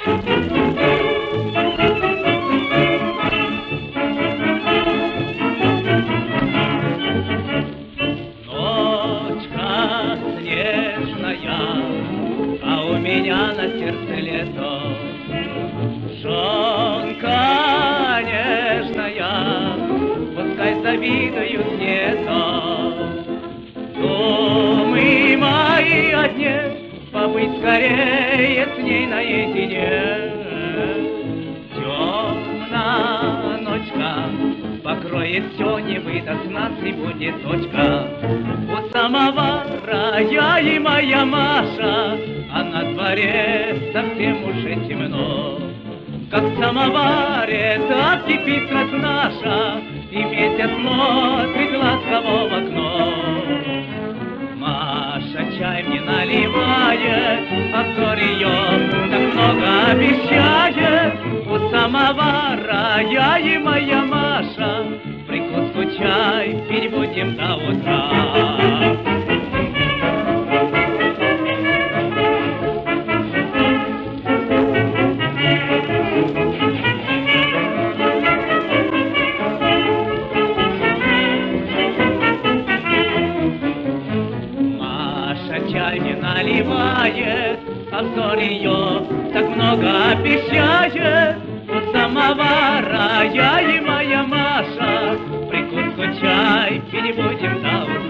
Меня на сердце лето, жонка нежная, пускай завидуют где-то. Думы мои одни, побыть скорее с ней наедине. Темная ночка покроет все, не выдаст нас и будет точка. У самовара я и моя Маша, а на дворе совсем уже темно. Как в самоваре, так кипит раз наша, и месяц смотрит ласково в окно. Маша чай мне наливает, а взор ее так много обещает. У самовара я и моя Маша, прикуску чай пить будем до утра. Чай не наливает, а взор ее так много обещает. У самовара я и моя Маша, прикуску чай пить будем до утра.